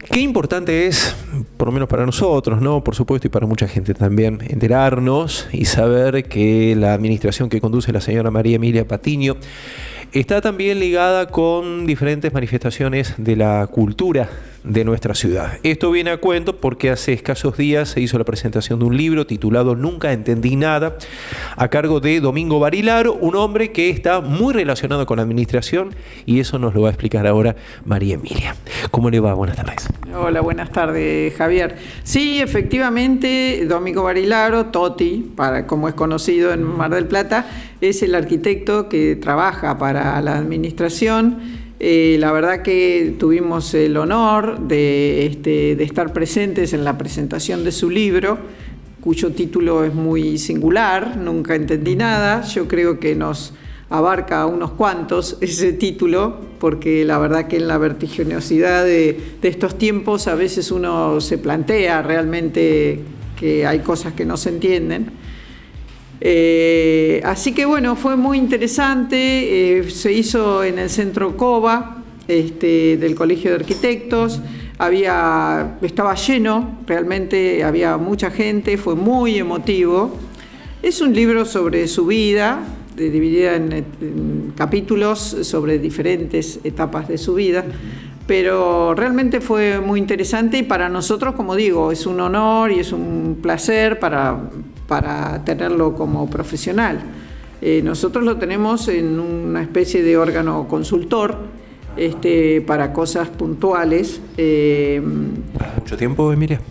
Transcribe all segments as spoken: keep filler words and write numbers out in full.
Qué importante es, por lo menos para nosotros, ¿no? Por supuesto, y para mucha gente también, enterarnos y saber que la administración que conduce la señora María Emilia Patiño está también ligada con diferentes manifestaciones de la cultura de nuestra ciudad. Esto viene a cuento porque hace escasos días se hizo la presentación de un libro titulado Nunca entendí nada, a cargo de Domingo Barilaro, un hombre que está muy relacionado con la administración, y eso nos lo va a explicar ahora María Emilia. ¿Cómo le va? Buenas tardes. Hola, buenas tardes, Javier. Sí, efectivamente, Domingo Barilaro, Toti, para, como es conocido en Mar del Plata, es el arquitecto que trabaja para la administración. Eh, la verdad que tuvimos el honor de, este, de estar presentes en la presentación de su libro, cuyo título es muy singular, Nunca entendí nada. Yo creo que nos abarca a unos cuantos ese título, porque la verdad que en la vertiginosidad de, de estos tiempos a veces uno se plantea realmente que hay cosas que no se entienden. Eh, así que bueno, fue muy interesante, eh, se hizo en el Centro Cova este, del Colegio de Arquitectos, había, estaba lleno, realmente había mucha gente, fue muy emotivo. Es un libro sobre su vida, de, dividida en, en capítulos sobre diferentes etapas de su vida, pero realmente fue muy interesante, y para nosotros, como digo, es un honor y es un placer para... para tenerlo como profesional. Eh, nosotros lo tenemos en una especie de órgano consultor este, para cosas puntuales. Eh, ¿Mucho tiempo, Emilia?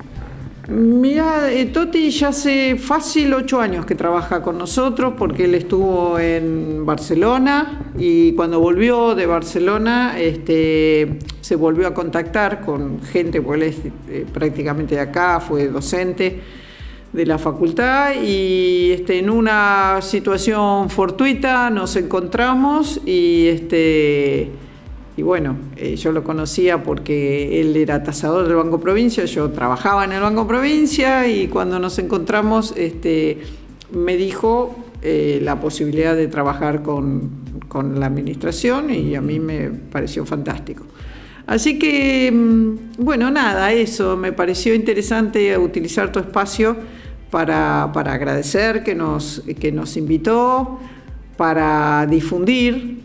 Mira, eh, Toti ya hace fácil ocho años que trabaja con nosotros, porque él estuvo en Barcelona y cuando volvió de Barcelona este, se volvió a contactar con gente, porque él es eh, prácticamente de acá, fue docente de la facultad, y este, en una situación fortuita nos encontramos y, este, y bueno, eh, yo lo conocía porque él era tasador del Banco Provincia, yo trabajaba en el Banco Provincia, y cuando nos encontramos este, me dijo eh, la posibilidad de trabajar con, con la administración, y a mí me pareció fantástico. Así que, bueno, nada, eso, me pareció interesante utilizar tu espacio para, para agradecer que nos, que nos invitó, para difundir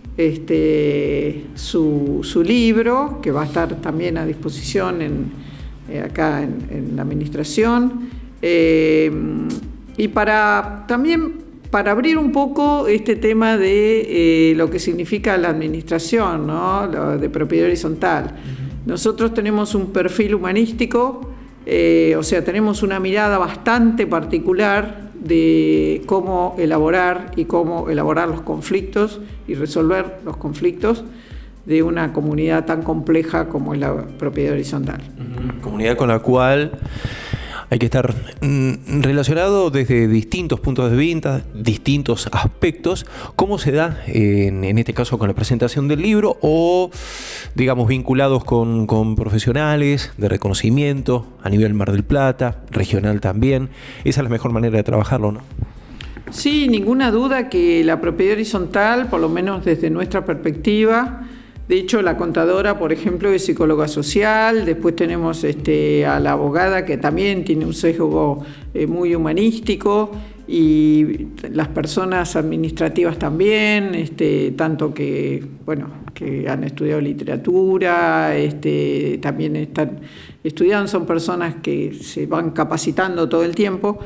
este, su, su libro, que va a estar también a disposición en, eh, acá en, en la administración, eh, y para también para abrir un poco este tema de eh, lo que significa la administración, ¿no? Lo de propiedad horizontal. Uh-huh. Nosotros tenemos un perfil humanístico, eh, o sea, tenemos una mirada bastante particular de cómo elaborar y cómo elaborar los conflictos y resolver los conflictos de una comunidad tan compleja como es la propiedad horizontal. Uh-huh. Comunidad con la cual hay que estar mm, relacionado desde distintos puntos de vista, distintos aspectos. ¿Cómo se da en, en este caso con la presentación del libro, o digamos vinculados con, con profesionales de reconocimiento a nivel Mar del Plata, regional también? Esa es la mejor manera de trabajarlo, ¿no? Sí, ninguna duda que la propiedad horizontal, por lo menos desde nuestra perspectiva, de hecho, la contadora, por ejemplo, es psicóloga social. Después tenemos este, a la abogada, que también tiene un sesgo eh, muy humanístico, y las personas administrativas también, este, tanto que, bueno, que han estudiado literatura, este, también están estudiando, son personas que se van capacitando todo el tiempo.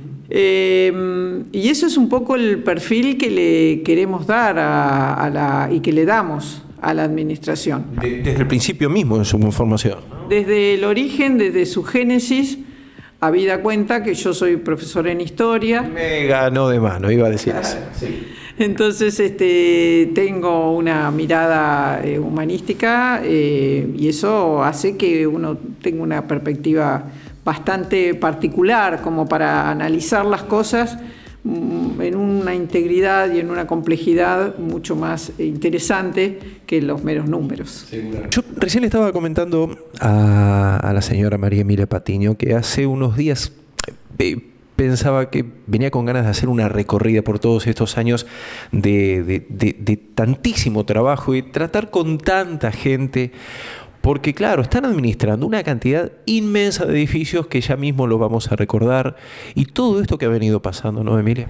Eh, y eso es un poco el perfil que le queremos dar a, a la, y que le damos a la administración. Desde el principio mismo de su formación, ¿no? Desde el origen, desde su génesis, habida cuenta que yo soy profesor en historia. Me ganó de mano, iba a decir eso. Sí. Entonces este, tengo una mirada eh, humanística, eh, y eso hace que uno tenga una perspectiva bastante particular como para analizar las cosas en una integridad y en una complejidad mucho más interesante que los meros números. Yo recién le estaba comentando a, a la señora María Emilia Patiño que hace unos días eh, pensaba que venía con ganas de hacer una recorrida por todos estos años de, de, de, de tantísimo trabajo y tratar con tanta gente Porque claro, están administrando una cantidad inmensa de edificios que ya mismo lo vamos a recordar. Y todo esto que ha venido pasando, ¿no, Emilia?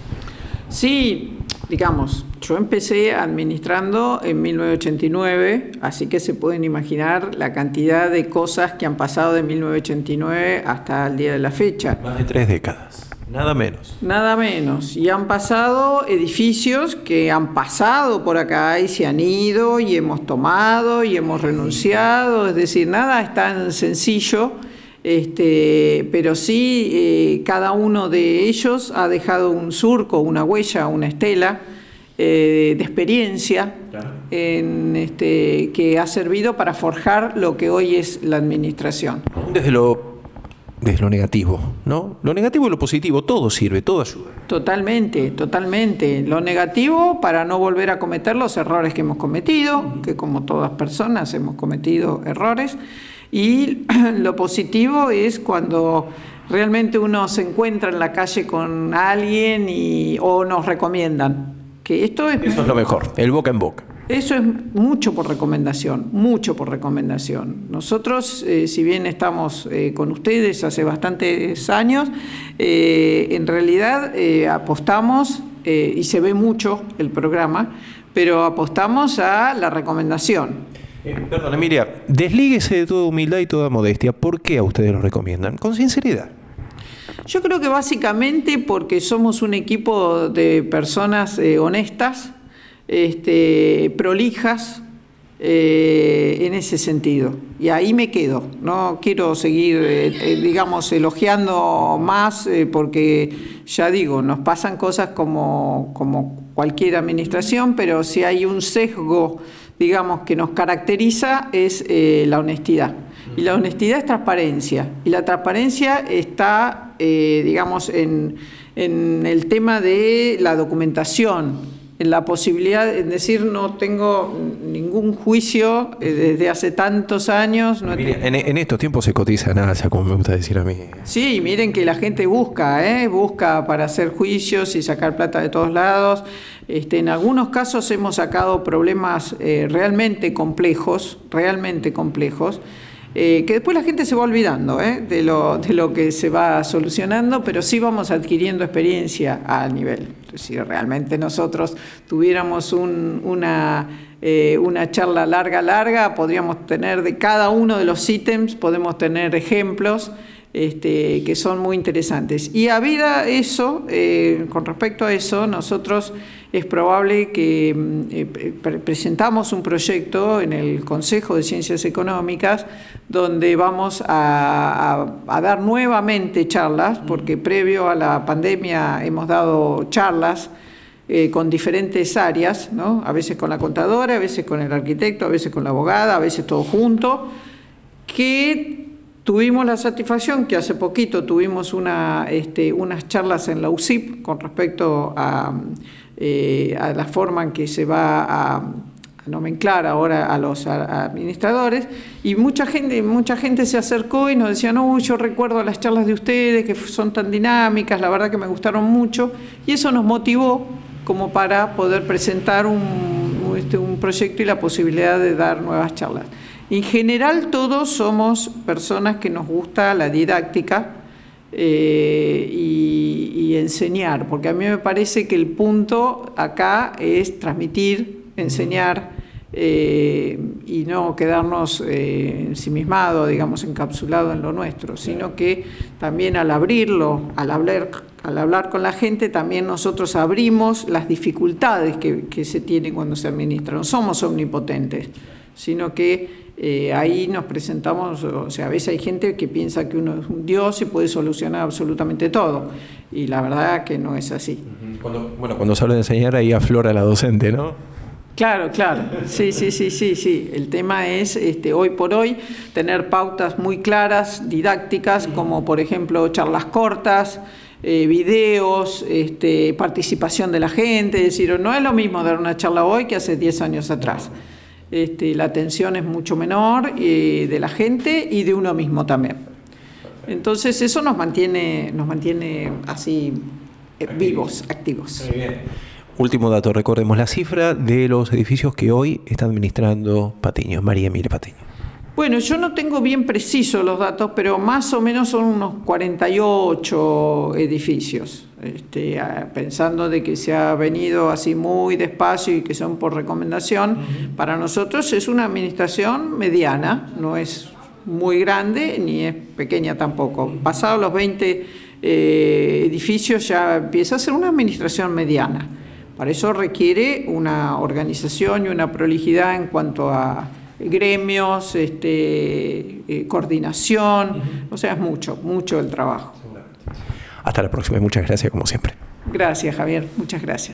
Sí, digamos, yo empecé administrando en mil novecientos ochenta y nueve, así que se pueden imaginar la cantidad de cosas que han pasado de mil novecientos ochenta y nueve hasta el día de la fecha. Más de tres décadas. Nada menos. Nada menos. Y han pasado edificios que han pasado por acá y se han ido y hemos tomado y hemos renunciado. Es decir, nada es tan sencillo, este, pero sí eh, cada uno de ellos ha dejado un surco, una huella, una estela eh, de experiencia claro. en, este, que ha servido para forjar lo que hoy es la administración. Desde lo Desde lo negativo, ¿no? Lo negativo y lo positivo, todo sirve, todo ayuda. Totalmente, totalmente. Lo negativo para no volver a cometer los errores que hemos cometido, que como todas personas hemos cometido errores. Y lo positivo es cuando realmente uno se encuentra en la calle con alguien y, o nos recomiendan. Que esto es, Eso es lo mejor, el boca en boca. Eso es mucho por recomendación, mucho por recomendación. Nosotros, eh, si bien estamos eh, con ustedes hace bastantes años, eh, en realidad eh, apostamos, eh, y se ve mucho el programa, pero apostamos a la recomendación. Eh, perdón, Emilia, deslíguese de toda humildad y toda modestia. ¿Por qué a ustedes lo recomiendan? Con sinceridad. Yo creo que básicamente porque somos un equipo de personas eh, honestas, Este, prolijas eh, en ese sentido, y ahí me quedo. No quiero seguir eh, eh, digamos elogiando más eh, porque ya digo, nos pasan cosas como, como cualquier administración, pero si hay un sesgo digamos que nos caracteriza es eh, la honestidad, y la honestidad es transparencia, y la transparencia está eh, digamos en, en el tema de la documentación, en la posibilidad, es decir, no tengo ningún juicio eh, desde hace tantos años. No Mira, en, en estos tiempos se cotiza nada, como me gusta decir a mí. Sí, miren que la gente busca, ¿eh? busca para hacer juicios y sacar plata de todos lados. Este, en algunos casos hemos sacado problemas eh, realmente complejos, realmente complejos, Eh, que después la gente se va olvidando ¿eh? de, lo, de lo que se va solucionando, pero sí vamos adquiriendo experiencia al nivel. Si realmente nosotros tuviéramos un, una, eh, una charla larga, larga, podríamos tener de cada uno de los ítems, podemos tener ejemplos este, que son muy interesantes. Y a vida eso, eh, con respecto a eso, nosotros es probable que eh, pre presentamos un proyecto en el Consejo de Ciencias Económicas donde vamos a, a, a dar nuevamente charlas, porque previo a la pandemia hemos dado charlas eh, con diferentes áreas, ¿no? A veces con la contadora, a veces con el arquitecto, a veces con la abogada, a veces todo junto, que tuvimos la satisfacción que hace poquito tuvimos una, este, unas charlas en la U C I P con respecto a... Eh, a la forma en que se va a, a nomenclar ahora a los administradores, y mucha gente, mucha gente se acercó y nos decía, no, yo recuerdo las charlas de ustedes que son tan dinámicas, la verdad que me gustaron mucho, y eso nos motivó como para poder presentar un, este, un proyecto y la posibilidad de dar nuevas charlas. En general todos somos personas que nos gusta la didáctica, Eh, y, y enseñar, porque a mí me parece que el punto acá es transmitir, enseñar eh, y no quedarnos eh, ensimismados, digamos, encapsulados en lo nuestro, sino que también al abrirlo, al hablar, al hablar con la gente, también nosotros abrimos las dificultades que, que se tienen cuando se administra. No somos omnipotentes, sino que Eh, ahí nos presentamos, o sea, a veces hay gente que piensa que uno es un dios y puede solucionar absolutamente todo, y la verdad que no es así. Cuando, bueno, cuando se habla de enseñar, ahí aflora la docente, ¿no? Claro, claro, sí, sí, sí, sí, sí. El tema es, este, hoy por hoy, tener pautas muy claras, didácticas, como por ejemplo charlas cortas, eh, videos, este, participación de la gente, es decir, no es lo mismo dar una charla hoy que hace diez años atrás. Este, la atención es mucho menor eh, de la gente y de uno mismo también. Entonces eso nos mantiene, nos mantiene así eh, vivos, activos. Muy bien. Último dato, recordemos la cifra de los edificios que hoy está administrando Patiño, María Emilia Patiño. Bueno, yo no tengo bien precisos los datos, pero más o menos son unos cuarenta y ocho edificios. Este, pensando de que se ha venido así muy despacio y que son por recomendación, uh-huh. Para nosotros es una administración mediana, no es muy grande ni es pequeña tampoco. Pasados los veinte eh, edificios ya empieza a ser una administración mediana. Para eso requiere una organización y una prolijidad en cuanto a gremios, este, eh, coordinación, uh-huh. O sea, es mucho, mucho el trabajo. Hasta la próxima y muchas gracias como siempre. Gracias, Javier, muchas gracias.